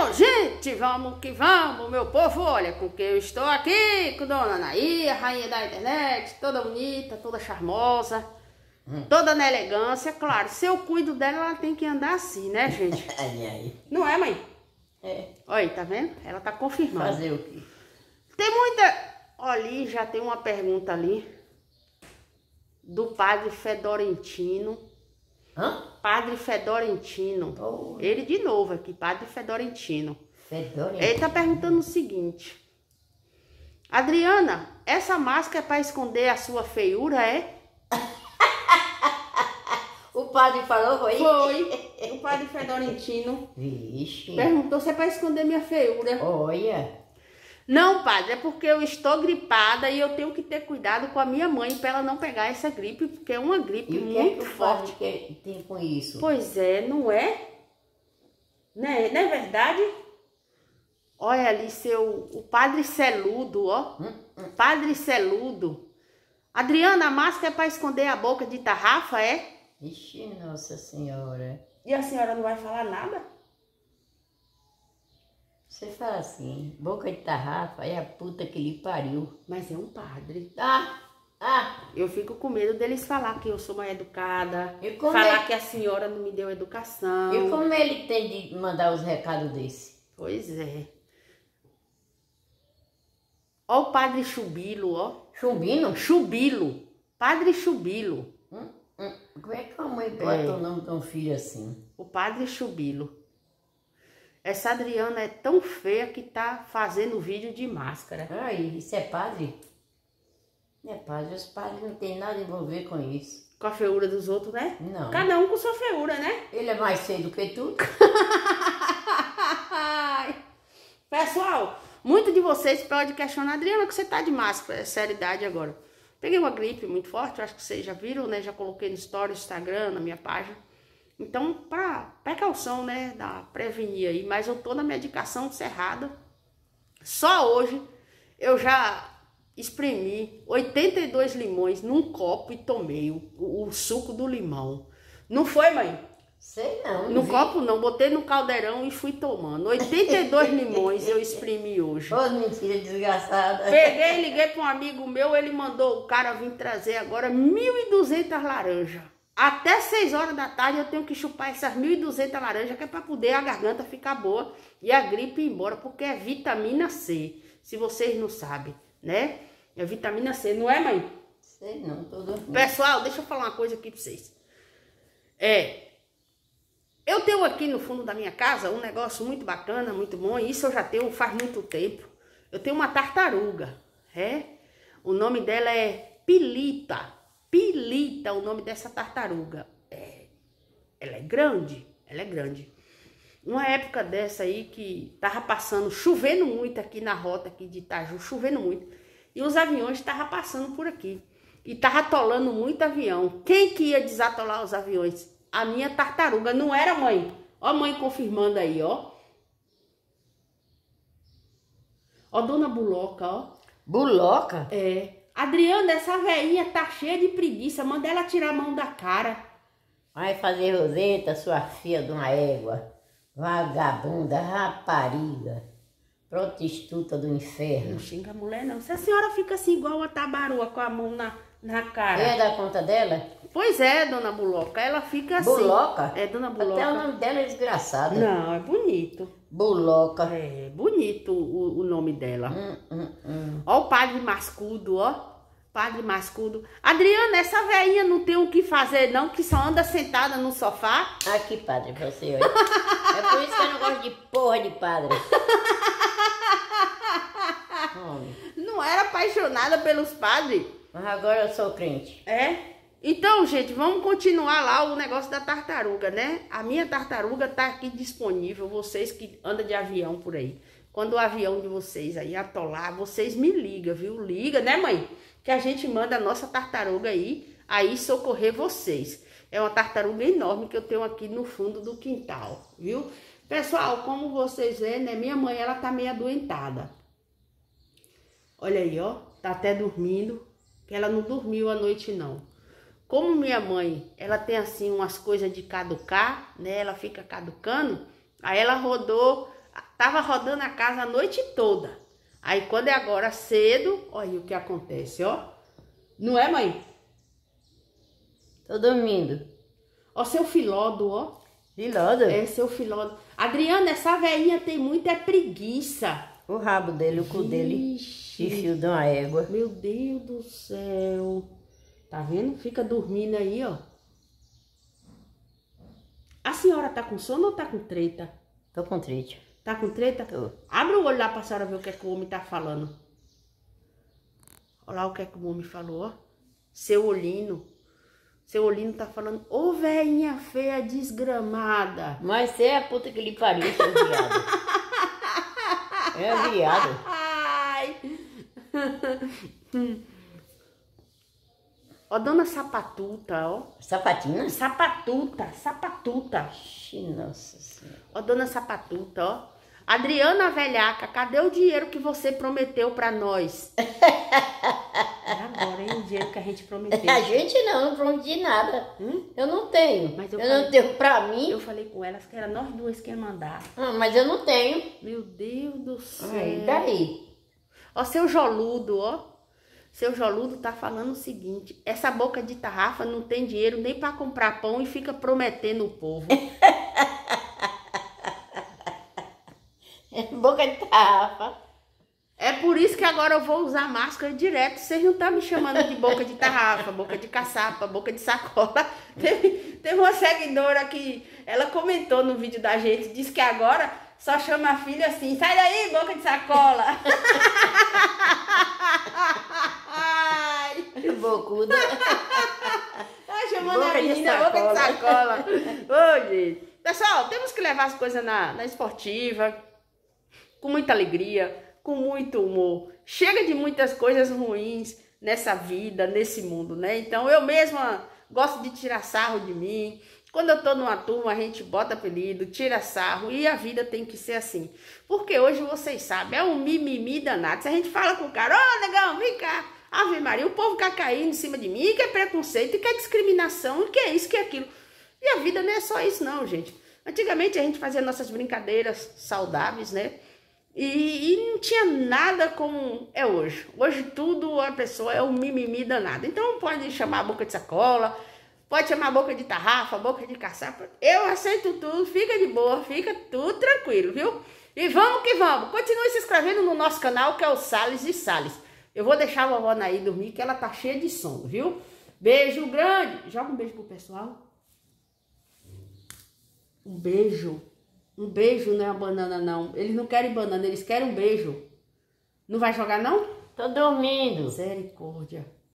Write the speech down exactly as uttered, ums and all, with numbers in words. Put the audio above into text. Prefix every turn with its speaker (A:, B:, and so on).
A: Então, gente, vamos que vamos, meu povo. Olha, com que eu estou aqui com Dona Anaí, a rainha da internet, toda bonita, toda charmosa, hum. toda na elegância. Claro, se eu cuido dela, ela tem que andar assim, né, gente?
B: Ai, ai.
A: Não é, mãe?
B: É.
A: Olha aí, tá vendo? Ela tá confirmando.
B: Fazer o quê?
A: Tem muita... Olha ali, já tem uma pergunta ali do padre Fedorentino.
B: Hã?
A: Padre Fedorentino.
B: Oh.
A: Ele de novo aqui, Padre Fedorentino.
B: Fedorentino.
A: Ele tá perguntando o seguinte: Adriana, essa máscara é para esconder a sua feiura, é?
B: O padre falou, foi?
A: Foi. O Padre Fedorentino.
B: Vixe.
A: Perguntou se é para esconder minha feiura.
B: Olha.
A: Não, padre, é porque eu estou gripada e eu tenho que ter cuidado com a minha mãe para ela não pegar essa gripe, porque é uma gripe
B: E o que
A: muito
B: é que
A: forte.
B: O que tem com isso?
A: Pois é, não é? Né? Não é verdade? Olha ali seu, o Padre Celudo, ó.
B: Hum, hum.
A: Padre Celudo. Adriana, a máscara é para esconder a boca de tarrafa, é?
B: Vixe, Nossa Senhora.
A: E a senhora não vai falar nada?
B: Você fala assim, boca de tarrafa é a puta que lhe pariu.
A: Mas é um padre.
B: Ah, ah.
A: Eu fico com medo deles falar que eu sou mal educada.
B: E como
A: falar
B: ele...
A: que a senhora não me deu educação.
B: E como ele tem de mandar os recados desse?
A: Pois é. Ó o Padre Chubilo, ó.
B: Chumbino?
A: Chubilo. Padre Chubilo.
B: Hum, hum. Como é que a mãe bota
A: É.
B: o nome de um filho assim?
A: O Padre Chubilo. Essa Adriana é tão feia que tá fazendo vídeo de máscara.
B: Ai, isso é padre? Não é padre, os padres não tem nada a envolver com isso.
A: Com a feiura dos outros, né?
B: Não.
A: Cada um com sua feiura, né?
B: Ele é mais feio do que tu?
A: Pessoal, muito de vocês pode questionar, Adriana, que você tá de máscara, é seriedade agora. Peguei uma gripe muito forte, acho que vocês já viram, né? Já coloquei no story, no Instagram, na minha página. Então, para precaução, né, da prevenir aí, mas eu tô na medicação cerrada. Só hoje eu já espremi oitenta e dois limões num copo e tomei o, o, o suco do limão. Não foi, mãe?
B: Sei não.
A: No
B: vi.
A: copo não, botei no caldeirão e fui tomando. oitenta e dois limões eu espremi hoje.
B: Ô, mentira desgraçada.
A: Peguei, liguei para um amigo meu, ele mandou o cara vir trazer agora mil e duzentas laranjas. Até seis horas da tarde eu tenho que chupar essas mil e duzentas laranjas, que é para poder a garganta ficar boa e a gripe ir embora, porque é vitamina C, se vocês não sabem, né? É vitamina C, não é, mãe?
B: Sei não, tô dormindo.
A: Pessoal, deixa eu falar uma coisa aqui para vocês. É, eu tenho aqui no fundo da minha casa um negócio muito bacana, muito bom, e isso eu já tenho faz muito tempo. Eu tenho uma tartaruga, é? O nome dela é Pilita. Pilita, o nome dessa tartaruga. É, ela é grande, ela é grande. Uma época dessa aí que tava passando, chovendo muito aqui na rota aqui de Itaju, chovendo muito. E os aviões estavam passando por aqui. E tava atolando muito avião. Quem que ia desatolar os aviões? A minha tartaruga, não era, mãe? Ó a mãe confirmando aí, ó. Ó dona Buloca, ó.
B: Buloca?
A: É. Adriana, essa velhinha tá cheia de preguiça. Manda ela tirar a mão da cara.
B: Vai fazer roseta, sua filha de uma égua. Vagabunda, rapariga. Prostituta do inferno.
A: Não xinga a mulher, não. Se a senhora fica assim igual a tabarua com a mão na, na cara.
B: É da conta dela?
A: Pois é, dona Buloca. Ela fica assim.
B: Buloca?
A: É, dona Buloca.
B: Até o nome dela é desgraçado.
A: Não, é bonito.
B: Buloca.
A: É bonito o, o nome dela.
B: Hum, hum, hum.
A: Ó o Padre Mascudo, ó. Padre Mascudo. Adriana, essa velhinha não tem o que fazer não, que só anda sentada no sofá.
B: Aqui, padre, você, olha. É por isso que eu não gosto de porra de padre. Homem.
A: Não era apaixonada pelos padres?
B: Mas agora eu sou crente.
A: É? Então, gente, vamos continuar lá o negócio da tartaruga, né? A minha tartaruga tá aqui disponível, vocês que andam de avião por aí. Quando o avião de vocês aí atolar, vocês me ligam, viu? Liga, né, mãe? Que a gente manda a nossa tartaruga aí, aí socorrer vocês. É uma tartaruga enorme que eu tenho aqui no fundo do quintal, viu? Pessoal, como vocês veem, né? Minha mãe, ela tá meio adoentada. Olha aí, ó. Tá até dormindo, que ela não dormiu a noite, não. Como minha mãe, ela tem assim umas coisas de caducar, né? Ela fica caducando. Aí ela rodou tava rodando a casa a noite toda. Aí quando é agora cedo, olha o que acontece, ó. Não é, mãe?
B: Tô dormindo.
A: Ó, seu filódo, ó.
B: Filódo?
A: É, seu filódo. Adriana, essa velhinha tem muita preguiça.
B: O rabo dele, o cu dele. De fio de uma égua.
A: Meu Deus do céu. Tá vendo? Fica dormindo aí, ó. A senhora tá com sono ou tá com treta?
B: Tô com triste.
A: Tá com treta?
B: Tô.
A: Abre o olho lá pra senhora ver o que é que o homem tá falando. Olha lá o que é que o homem falou, ó. Seu Olino. Seu Olino tá falando, ô velhinha feia desgramada.
B: Mas você é a puta que lhe pariu, seu viado. É viado.
A: Ai. Ó, dona Sapatuta, ó.
B: Sapatinha?
A: Sapatuta, sapatuta.
B: Ixi, nossa senhora.
A: Ó, dona Sapatuta, ó. Adriana velhaca, cadê o dinheiro que você prometeu pra nós? É agora, hein? O dinheiro que a gente prometeu.
B: A gente não, não prometi nada.
A: Hum?
B: Eu não tenho.
A: Mas eu
B: eu
A: falei-
B: não tenho pra mim.
A: Eu falei com elas que era nós duas que ia mandar.
B: Ah, mas eu não tenho.
A: Meu Deus do céu.
B: Aí, daí?
A: Ó, seu Joludo, ó. Seu Joludo tá falando o seguinte. Essa boca de tarrafa não tem dinheiro nem pra comprar pão e fica prometendo o povo.
B: Boca de tarrafa.
A: É por isso que agora eu vou usar máscara direto. Vocês não estão me chamando de boca de tarrafa, boca de caçapa, boca de sacola. Teve, teve uma seguidora que ela comentou no vídeo da gente, disse que agora só chama a filha assim, sai daí, boca de sacola. Ai,
B: Bocuda.
A: ai, chamando
B: Boca
A: a
B: de
A: menina boca de
B: sacola.
A: sacola. Ô, gente. Pessoal, temos que levar as coisas na, na esportiva, com muita alegria, com muito humor. Chega de muitas coisas ruins nessa vida, nesse mundo, né? Então eu mesma gosto de tirar sarro de mim. Quando eu tô numa turma, a gente bota apelido, tira sarro, e a vida tem que ser assim. Porque hoje vocês sabem, é um mimimi danado. Se a gente fala com o cara, ô, negão, vem cá, Ave Maria, o povo fica caindo em cima de mim, que é preconceito, que é discriminação, que é isso, que é aquilo. E a vida não é só isso não, gente. Antigamente a gente fazia nossas brincadeiras saudáveis, né? E, e não tinha nada como é hoje. Hoje tudo a pessoa é um mimimi danado. Então pode chamar a boca de sacola, pode chamar a boca de tarrafa, a boca de caçapa. Eu aceito tudo, fica de boa, fica tudo tranquilo, viu? E vamos que vamos. Continue se inscrevendo no nosso canal, que é o Salles e Salles. Eu vou deixar a vovó Naí dormir, que ela tá cheia de sono, viu? Beijo grande. Joga um beijo pro pessoal. Um beijo. Um beijo não é uma banana, não. Eles não querem banana, eles querem um beijo. Não vai jogar, não?
B: Tô dormindo.
A: Misericórdia.